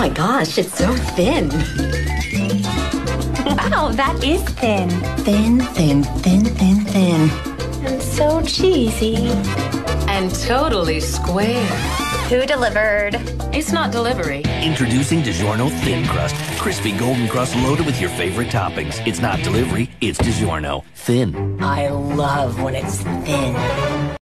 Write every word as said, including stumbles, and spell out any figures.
my gosh, it's so thin. Wow, that is thin. Thin, thin, thin, thin, thin. And so cheesy. And totally square. Who delivered? It's not delivery. Introducing Digiorno Thin Crust. Crispy golden crust loaded with your favorite toppings. It's not delivery, it's Digiorno. Thin. I love when it's thin.